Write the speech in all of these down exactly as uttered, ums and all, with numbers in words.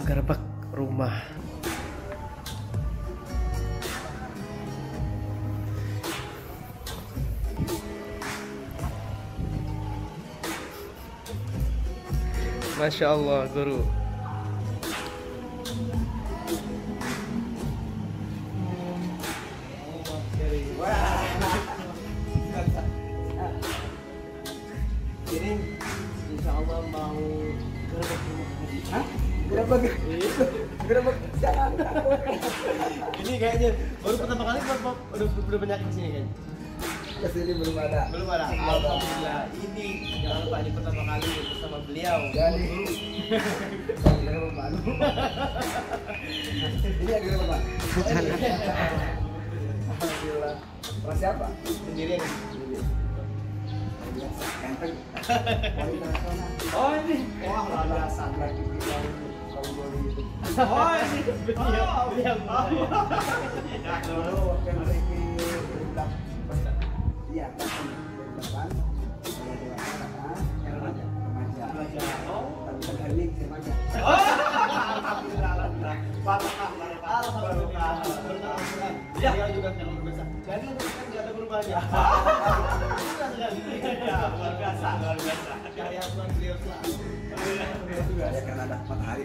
gerbek rumah. Masya Allah, guru. Ini insya Allah mau gerbek rumah. Hah? Gerbek? Gerbek? Jangan. Ini kayaknya baru pertama kali udah, udah, udah banyak kesini kayaknya. Kesini belum ada. Belum ada. Alhamdulillah. Ini jangan lupa ini pertama kali bersama beliau. Jadi gerbek baru. Ini yang gerbek Pak. Alhamdulillah. Mas siapa? Sendirian. Ganteng. Oh ini. Wah, lalasan lagi bilang kamu boleh itu. Oh ini. Beliau. Beliau. Ya, dulu waktu Ricky bilang iya, kan depan. Saya dewasa kan, yang remaja. Remaja. Oh, tapi hari ini remaja. Alhamdulillah. Alhamdulillah. Alhamdulillah. Alhamdulillah. Ya, dia juga yang berbeza. Jadi untuk kan tidak ada perubahannya. Luar biasa, luar biasa. Karya Tuhan beliau selalu. Ya karena ada matahari.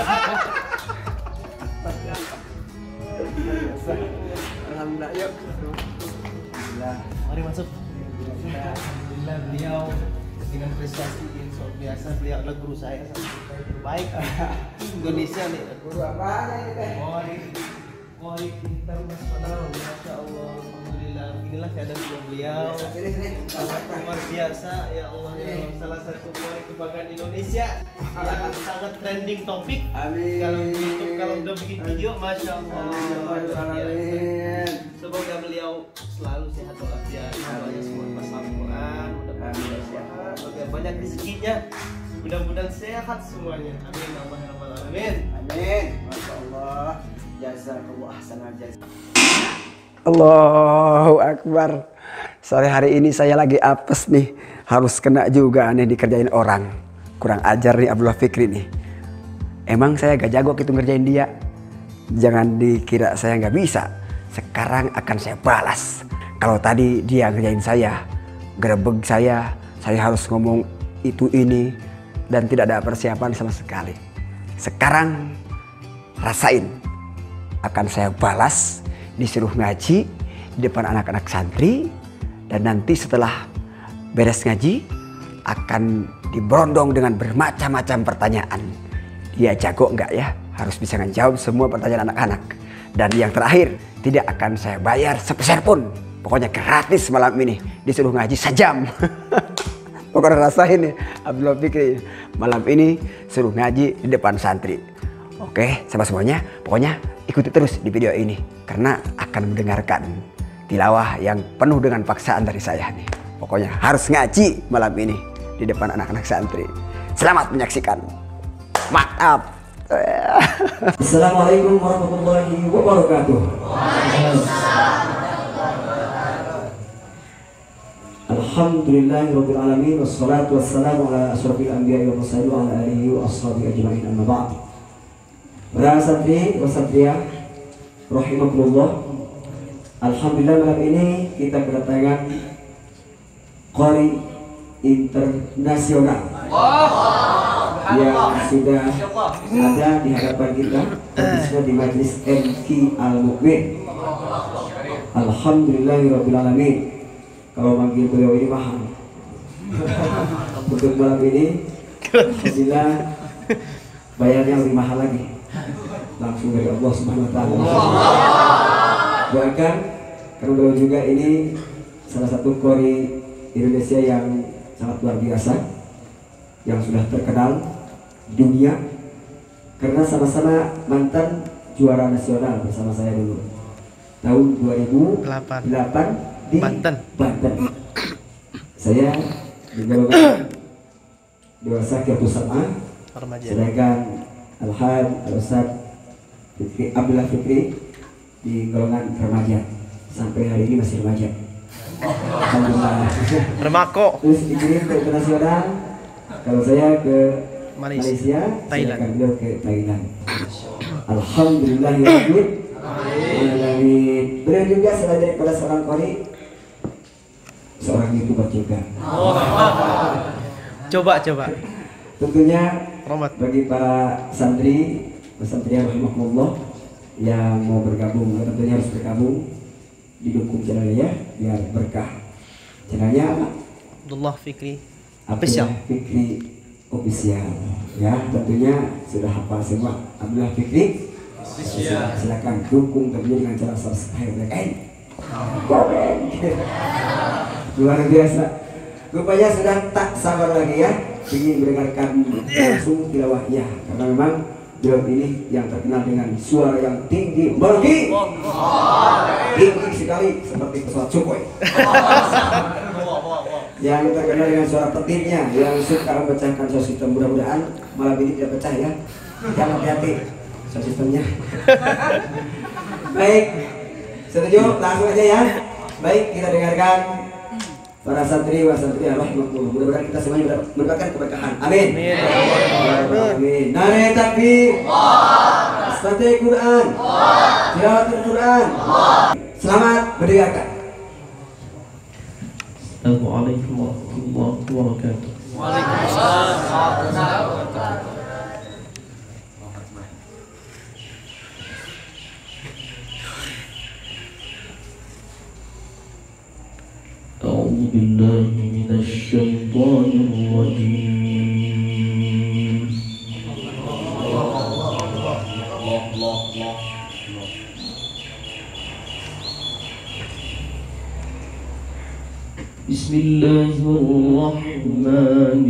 Alhamdulillah, yuk. Alhamdulillah. Mari masuk. Alhamdulillah beliau dengan prestasi yang luar biasa. Beliau adalah guru saya, saya terbaik Indonesia nih. Guru apa ini teh? Mari, mari internasional, masya Allah. Alhamdulillah. Inilah keadaan beliau beliau. Sini sini. Luar biasa ya Allah, ya Allah. Salah satu pemain kebanggaan Indonesia yang sangat trending topik. Amin. Kalau di YouTube, kalau udah bikin video, masya Allah. Amin. Semoga beliau selalu sehat walafiat, semuanya semua pas Al-Quran, mudah-mudahan sehat, semoga banyak rezekinya, mudah-mudahan sehat semuanya. Amin, Allahumma rabbal alamin. Amin. Masya Allah. Jazakallah ahsanal jazaa. Allahu Akbar. Sore hari ini saya lagi apes nih. Harus kena juga nih dikerjain orang. Kurang ajar nih Abdullah Fikri nih. Emang saya gak jago gitu ngerjain dia. Jangan dikira saya gak bisa. Sekarang akan saya balas. Kalau tadi dia ngerjain saya, gerebeg saya, saya harus ngomong itu ini. Dan tidak ada persiapan sama sekali. Sekarang rasain. Akan saya balas. Disuruh ngaji di depan anak-anak santri, dan nanti setelah beres ngaji akan diberondong dengan bermacam-macam pertanyaan. Dia jago enggak ya? Harus bisa menjawab semua pertanyaan anak-anak. Dan yang terakhir, tidak akan saya bayar sepeser pun. Pokoknya gratis malam ini. Disuruh ngaji sejam. Pokoknya rasain nih Abdullah Fikri. Malam ini suruh ngaji di depan santri. Oke, sama semuanya. Pokoknya ikuti terus di video ini karena akan mendengarkan tilawah yang penuh dengan paksaan dari saya nih. Pokoknya harus ngaji malam ini di depan anak-anak santri. Selamat menyaksikan. Mantap. Assalamualaikum warahmatullahi wabarakatuh. Alhamdulillahirabbil alamin wassalatu wassalamu ala asyrofil anbiya'i wal mursalin wa ala alihi wa ashabihi ajma'in amma ba'd. Para santri wa santriah rahimakumullah. Alhamdulillah malam ini kita kedatangan qari internasional yang sudah ada di hadapan kita, khususnya di Majelis M Q Al-Mukmin. Alhamdulillahirabbil alamin. Kalau manggil beliau ini mahal. Untuk malam ini alhamdulillah bayarnya lebih mahal lagi. Langsung dari Allah Subhanahu wa taala. Doakan karena beliau juga ini salah satu qari Indonesia yang sangat luar biasa, yang sudah terkenal dunia karena sama-sama mantan juara nasional bersama saya dulu tahun dua ribu delapan di Banten. Banten. Saya di golongan dewasa Kiatus Sama, sedangkan Al-Had Al-Ustadz Fikri Abdullah Fikri di golongan remaja. Sampai hari ini masih remaja. Alhamdulillah. Remako. Terus dikirim ke internasional. Kalau saya ke Malaysia, Malaysia Thailand. silakan beliau ke Thailand. Alhamdulillahirabbil alamin. Beliau juga sudah daripada seorang qori, seorang YouTuber juga. Oh. Coba coba. Tentunya Rahmat. bagi para santri, pesantren rahimakumullah yang mau bergabung, tentunya harus bergabung, didukung channelnya ya, biar berkah. Channelnya apa? Abdullah Fikri Abdullah Official. Fikri Official. Ya, tentunya sudah hafal semua. Abdullah Fikri Official. Silakan dukung tentunya dengan cara subscribe, like, komen. Luar biasa. Rupanya sudah tak sabar lagi ya, ingin mendengarkan langsung tilawahnya, karena memang beliau ini yang terkenal dengan suara yang tinggi, mergi, tinggi sekali seperti pesawat Sukhoi. Yang terkenal dengan suara petirnya, yang suka memecahkan sound system. Mudah-mudahan malam ini tidak pecah ya. Jangan hati-hati sound systemnya. Baik, setuju? Langsung aja ya. Baik, kita dengarkan para santri wa santri rahimakumullah. Mudah-mudahan kita semuanya mendapatkan keberkahan. Amin. Amin. Nare takbir. Baca Quran. Tilawatul Quran. Selamat mendengarkan. Assalamualaikum warahmatullahi wabarakatuh. Waalaikumsalam. أعوذ بالله من الشيطان الرجيم. بسم الله الرحمن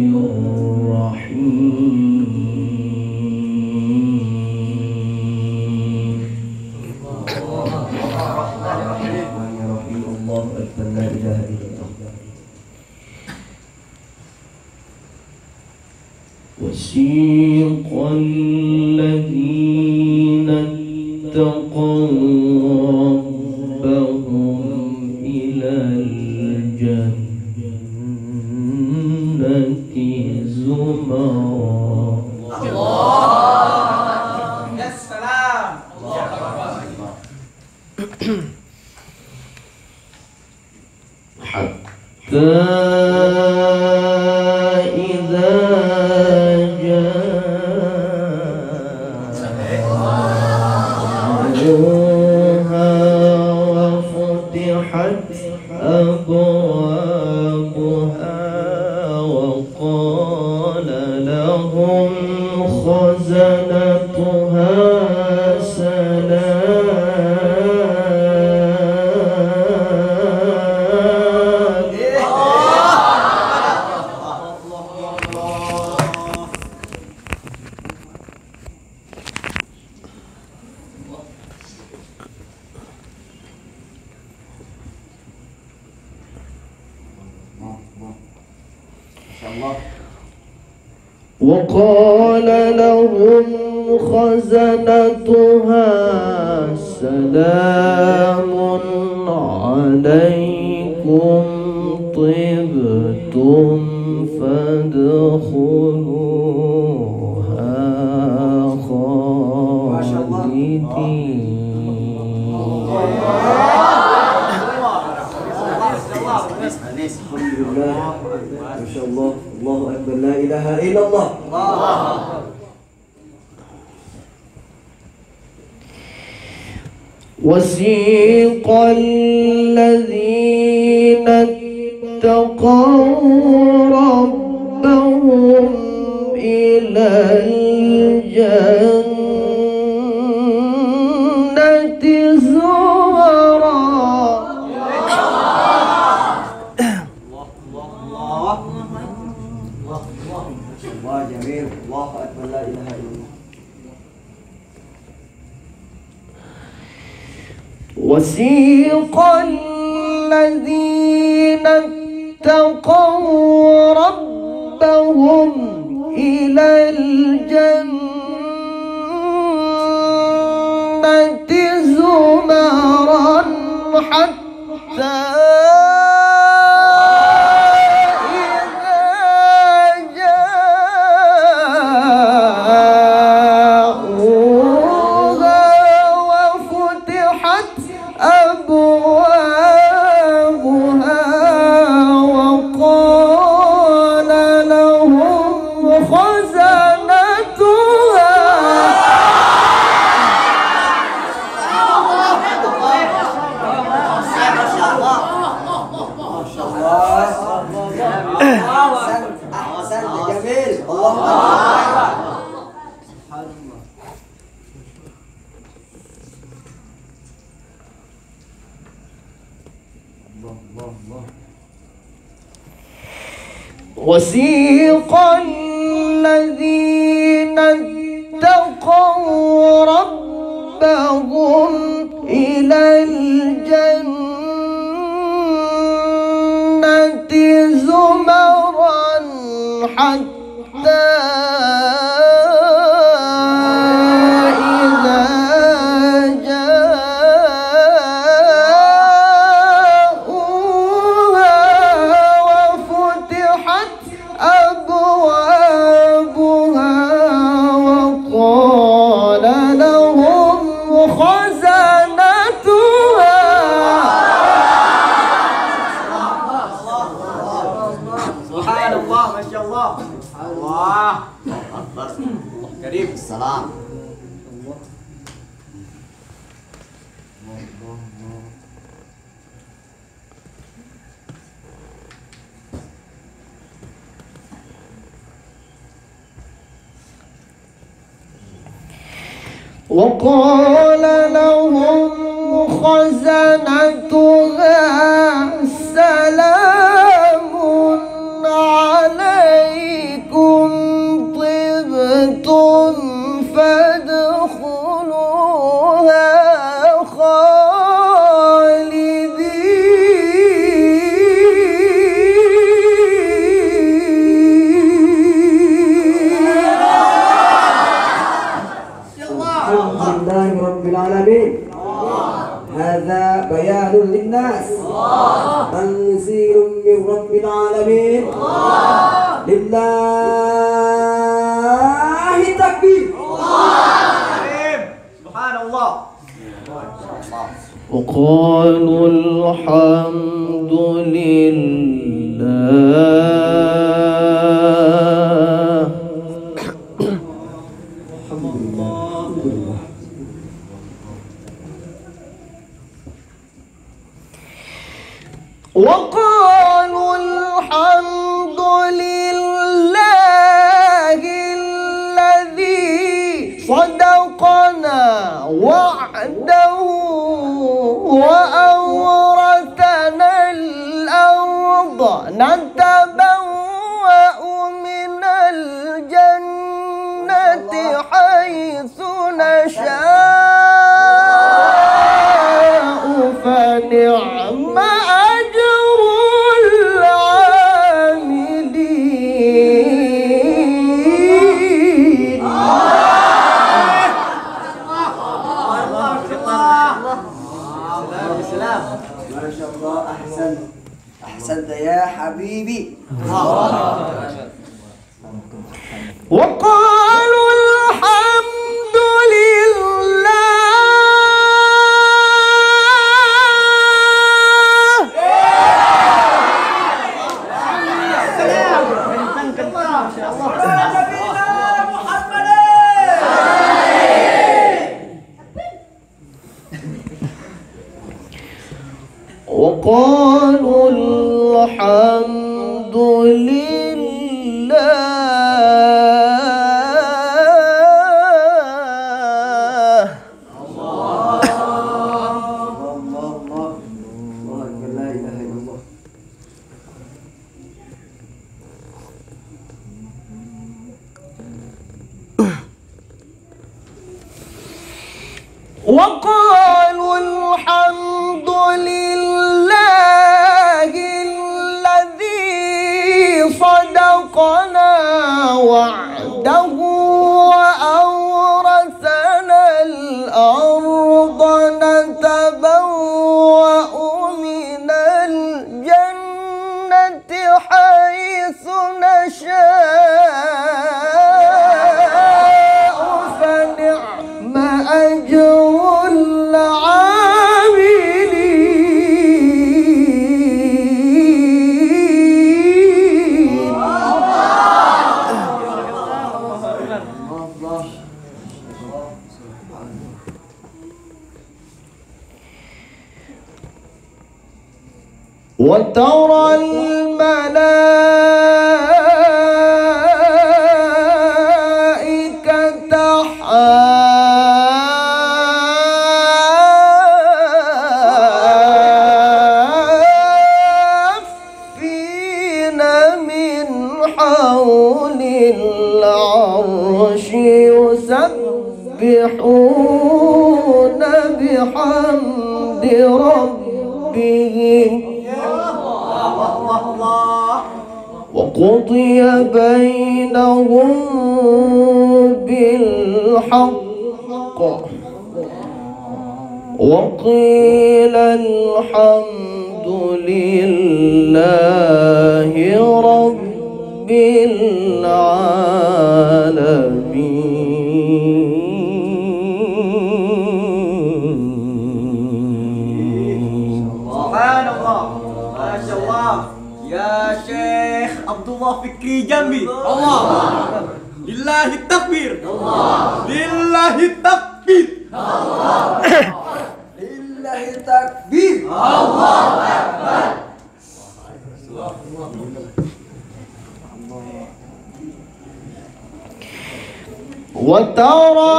الرحيم. الله أكبر لا إله إلا الله. وسيق الذين اتقوا ربهم إلى الجنة زمرا. حتى إذا جاءوها وفتحت أبوابها وقال لهم خزنتها سلام. وقال لهم خزنتها سلام عليكم طبتم فادخلوها خالدين. Alhamdulillah, Masya Allah, Allahu Akbar, la ilaha illallah. وسيق الذين اتقوا ربهم إلى الجنة زمرا. Wah, jamil, Allahu Akbar, la ilaha illallah. وسيق الذين اتقوا ربهم إلى الجنة زمرا حتى إذا جاء Ahsan Jamil. Allahu Akbar. وسيق الذين اتقوا ربهم إلى الجنة زمرا حتى إذا جاءوها وفتحت أبوابها وقال لهم خزنتها Subhanallah, Masya Allah. Allah Akbar. Allah Karim. Salam. وقال لهم خزنتها سلام عليكم طبتم فادخلوها Alhamdulillahirrabbilalamin. Hadza bayanun linnas. Tanzilun min rabbil alamin. Lillahi takbir. Subhanallah. وقالوا الحمد لله وقالوا الحمد لله الذي صدقنا وعده وأورثنا الأرض نتبوأ من الجنة حيث نشاء فنعم أجر العاملين. Masya Allah, ahsan. Ahsan ya habibi. وقالوا الحمد لله وقالوا الحمد لله وقالوا الحمد لله الذي صدقنا وعده وأورثنا الأرض نتبوأ من الجنة حيث نشاء فنعم أجر وترى الملائكة حول العرش يسبحون بحمد ربهم وقضي بينهم بالحق وقيل الحمد لله رب العالمين. Subhanallah, Masya Allah. Ya Syekh Abdullah Fikri Jambi. Allah. Lillahi takbir. Allah. Lillahi takbir. Allah. Lillahi takbir. Allah Akbar. وترى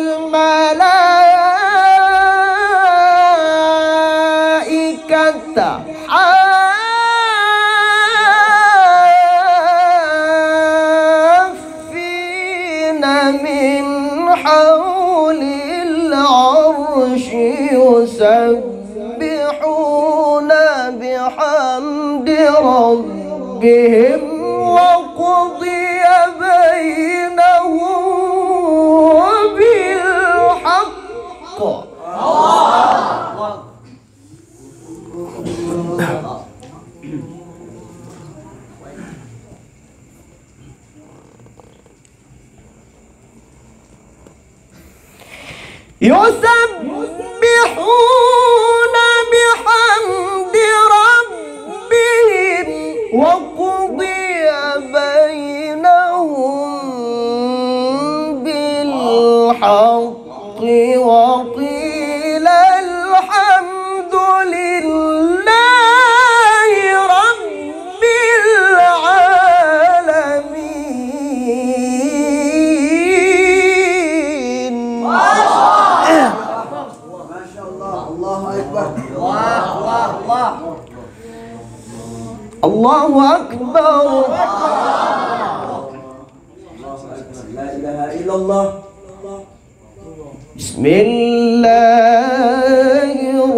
الملائكة حافين من حول العرش يسبحون بحمد ربهم وقضي بينهم بالحق يسبحون بحمد ربهم وقضي بينهم بالحق وقيل الحمد لله رب العالمين. الله أكبر. La ilaha illallah. بسم الله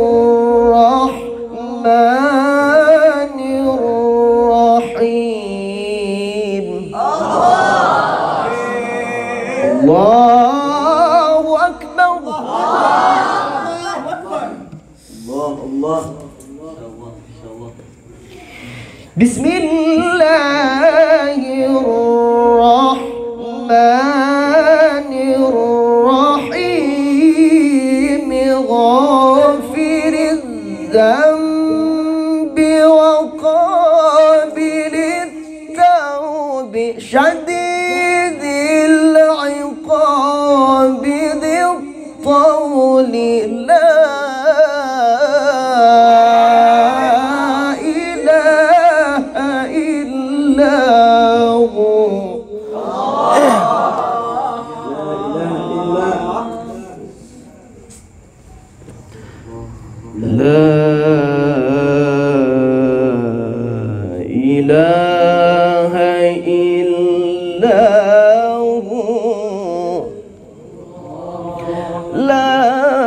الرحمن الرحيم. الله أكبر. Allah Allah. بسم الله الرحمن الرحيم. غافر الذنب وقابل التوب شديد العقاب ذي الطول لا إله إلا هو لا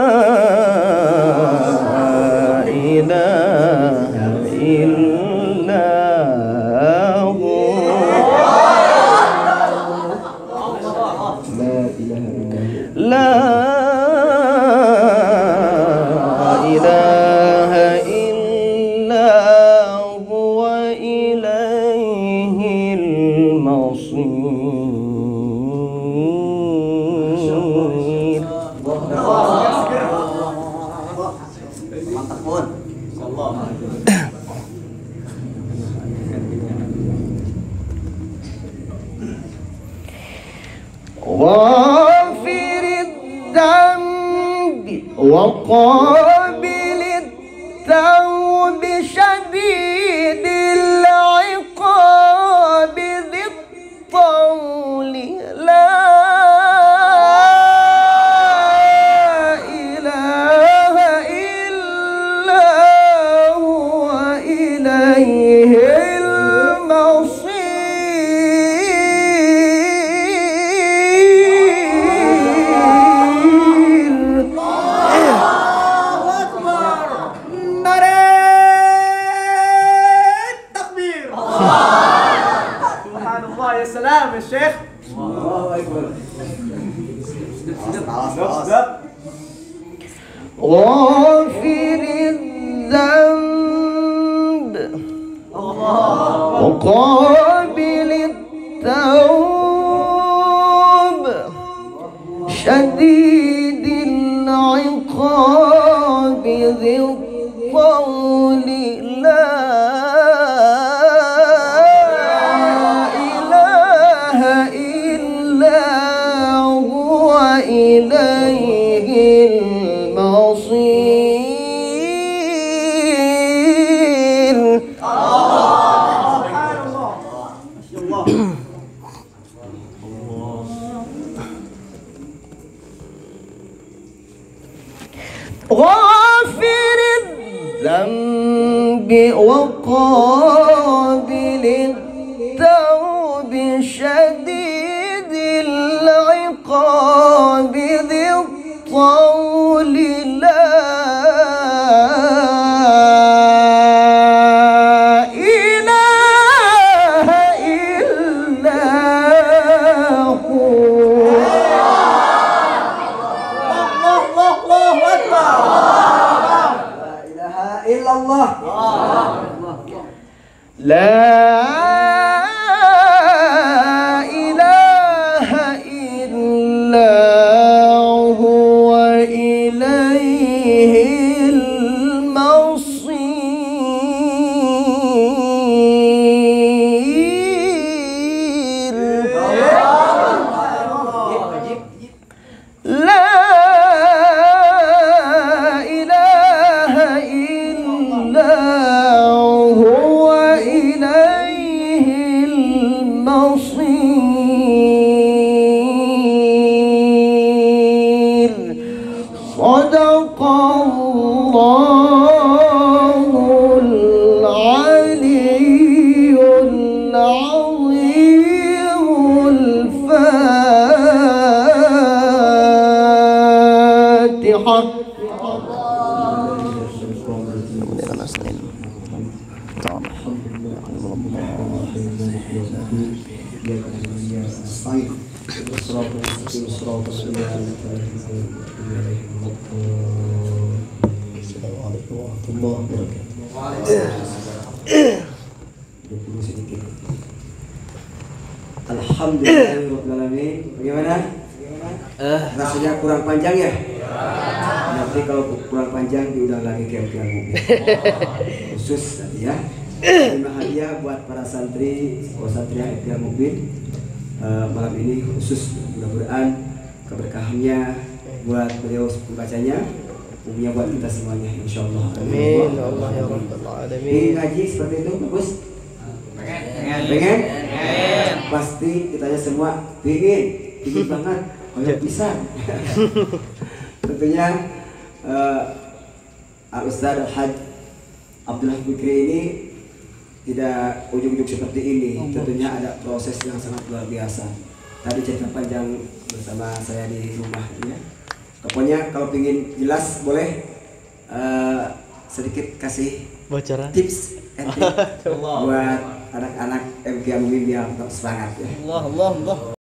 إله إلا هو لا إله إلا هو إليه المصير. Mantap pun. Allah. غافر الذنب وقابل التوب شديد العقاب ذي الطول لا إله إلا هو إليه المصير. Subhanallah ya salam ya Syekh. Allahu Akbar. غافر الذنب وقابل التوب شديد العقاب ذي الطول لا إله إلا هو إليه المصير غافر الذنب وقابل التوب شديد العقاب ذي الطول لا إله إلا هو Illallah. لا إله إلا هو إليه المصير لا إله إلا هو إليه المصير صدق الله العلي العظيم الفاتحة Alhamdulillahirobbilalamin. Bagaimana? Eh, rasanya kurang panjang ya? Nanti kalau kurang panjang diulang lagi ke M K Mubin. Khusus nanti ya. Terima hadiah buat para santri, oh santri M K Mubin. Uh, malam ini khusus mudah-mudahan keberkahannya buat beliau pembacanya, umumnya buat kita semuanya insyaallah. Amin ya Allah ya Rabbal Alamin. Ingin ngaji seperti itu bagus? Pengen? Pengen? Pasti kitanya semua pengen, pengen banget, banyak bisa. Tentunya uh, Al-Ustaz Al-Haj Abdullah Fikri ini tidak ujung-ujung seperti ini. Tentunya ada proses yang sangat luar biasa. Tadi cerita panjang bersama saya di rumah ya. Pokoknya kalau ingin jelas boleh uh, sedikit kasih Bocoran. tips and trick buat anak-anak M K Mubin biar tetap semangat ya. Allah Allah Allah.